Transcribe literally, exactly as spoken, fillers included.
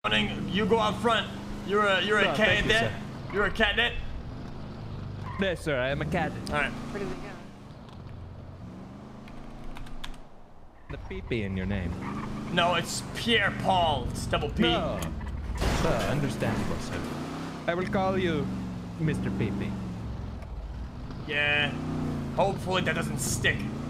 You go out front. You're a you're a Oh, cadet. you, you're a cadet. Yes, sir. I am a cadet. All right. The P P in your name. No, it's Pierre Paul. It's double P. No. Uh, understandable, sir. I will call you Mister P P. Yeah. Hopefully that doesn't stick.